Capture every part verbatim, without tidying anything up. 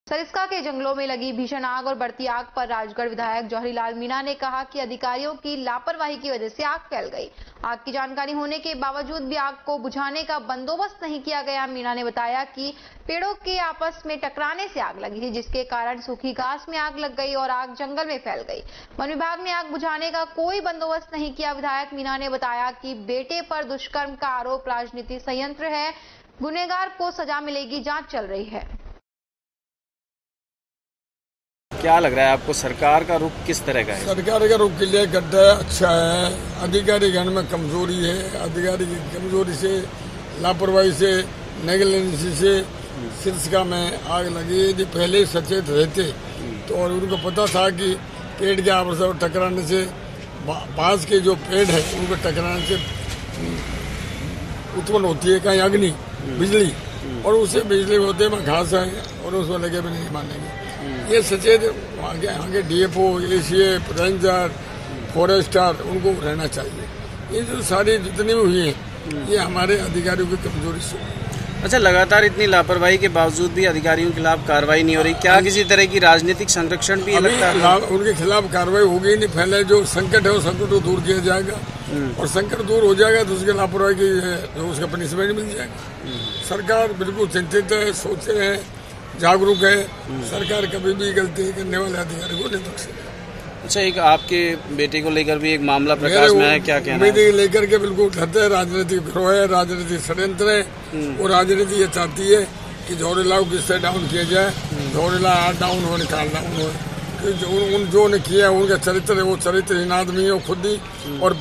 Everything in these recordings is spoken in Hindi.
सरिस्का के जंगलों में लगी भीषण आग और बढ़ती आग पर राजगढ़ विधायक जौहरीलाल मीणा ने कहा कि अधिकारियों की लापरवाही की वजह से आग फैल गई। आग की जानकारी होने के बावजूद भी आग को बुझाने का बंदोबस्त नहीं किया गया। मीणा ने बताया कि पेड़ों के आपस में टकराने से आग लगी थी, जिसके कारण सूखी घास में आग लग गई और आग जंगल में फैल गई। वन विभाग ने आग बुझाने का कोई बंदोबस्त नहीं किया। विधायक मीणा ने बताया कि बेटे पर दुष्कर्म का आरोप राजनीति संयंत्र है, गुनहगार को सजा मिलेगी, जांच चल रही है। क्या लग रहा है आपको, सरकार का रुख किस तरह का है? सरकार का रुख के लिए गड्ढा अच्छा है, अधिकारी गण में कमजोरी है। अधिकारी की कमजोरी से, लापरवाही से, नेगलेंसी से सिरसा में आग लगी। यदि पहले सचेत रहते तो और उनको पता था कि पेड़ के आपस में टकराने से, बांस के जो पेड़ है उनको टकराने से उत्पन्न होती है कहीं अग्नि, बिजली, और उससे बिजली होते में घास है और उसमें लगे भी नहीं मानेंगे। ये सचेत आगे आगे डीएफओ, एसीएफ, रेंजर, फॉरेस्टर उनको रहना चाहिए। ये जो सारी जितनी भी हुई है ये हमारे अधिकारियों की कमजोरी से। अच्छा, लगातार इतनी लापरवाही के बावजूद भी अधिकारियों के खिलाफ कार्रवाई नहीं हो रही, क्या किसी तरह की राजनीतिक संरक्षण भी लगता है? उनके खिलाफ कार्रवाई होगी नहीं। पहले जो संकट है वो संकट को दूर किया जाएगा और संकट दूर हो जाएगा तो उसके लापरवाही की जो उसका पनिशमेंट मिल जाएगा। सरकार बिल्कुल चिंतित है, सोच रहे हैं, जागरूक है। सरकार कभी भी गलती करने वाले अधिकारी को नहीं बख्शेगी। अच्छा, एक आपके बेटे को लेकर भी एक मामला प्रकाश में है, क्या कहना है? बेटे लेकर के बिल्कुल डरते हैं। राजनीतिक विरोध है, राजनीतिक षड्यंत्र है और राजनीति ये चाहती है कि जौहरीलाल को किससे डाउन किया जाए, जौहरीलाल डाउन हो, निकाल डाउन हो। जो उन जो ने किया उनका चरित्र है, वो चरित्रहीन आदमी है, वो खुद ही और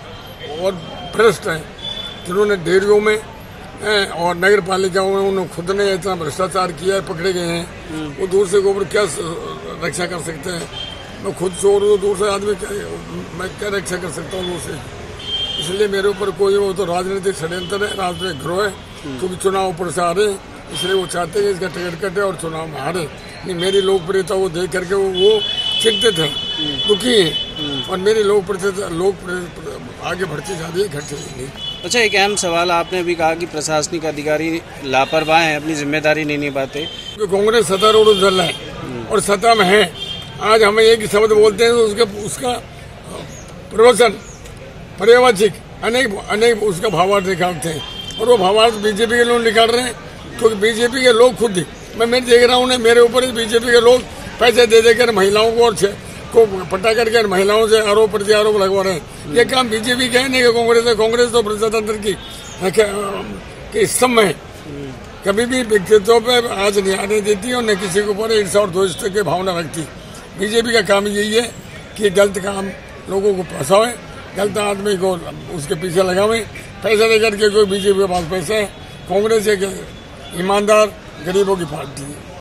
और भ्रष्ट है। जिन्होंने डेयरियों में और नगर पालिकाओं में उन्होंने खुद ने इतना भ्रष्टाचार किया है, पकड़े गए हैं। वो दूर से गोबर क्या रक्षा कर सकते हैं? मैं खुद चोर हूँ, दूर से आदमी क्या, मैं क्या रक्षा कर सकता हूँ दूर से? इसलिए मेरे ऊपर कोई वो तो राजनीतिक षड्यंत्र है, राजनीतिक गिरोह है, क्योंकि चुनाव ऊपर से आ रहे हैं, इसलिए वो चाहते हैं इसका टिकट कटे और चुनाव में हारे। नहीं, मेरी लोकप्रियता वो देख करके वो, वो चिंतित है, दुखी है और मेरी लोकप्रियता लोक आगे बढ़ती जा रही है, घटती नहीं। अच्छा, एक अहम सवाल आपने भी कहा कि प्रशासनिक अधिकारी लापरवाह हैं, अपनी जिम्मेदारी नहीं निभाते। कांग्रेस सत्तारूढ़ दल है और सत्ता में है। आज हमें एक ही शब्द बोलते हैं तो उसके उसका प्रवचन, पर्यवाचिक अनेक अनेक उसका भावार्थ निकालते हैं और वो भावार्थ बीजेपी के लोग निकाल रहे हैं, क्योंकि बीजेपी के लोग खुद ही, मैं मैं देख रहा हूँ मेरे ऊपर ही बीजेपी के लोग पैसे दे देकर महिलाओं को और को पटा करके महिलाओं से आरोप प्रति आरोप लगवा रहे हैं। ये काम बीजेपी का है, नहीं कांग्रेस है। कांग्रेस तो प्रजातंत्र की के स्तंभ है, कभी भी व्यक्तित्व पे आज नहीं आने देती और न किसी के ऊपर ईर्ष्या और द्वेष की भावना रखती। बीजेपी का काम यही है कि गलत काम लोगों को फंसावे, गलत आदमी को उसके पीछे लगावे, पैसा लेकर के। कोई बीजेपी के पास पैसा है। कांग्रेस एक ईमानदार गरीबों की पार्टी है।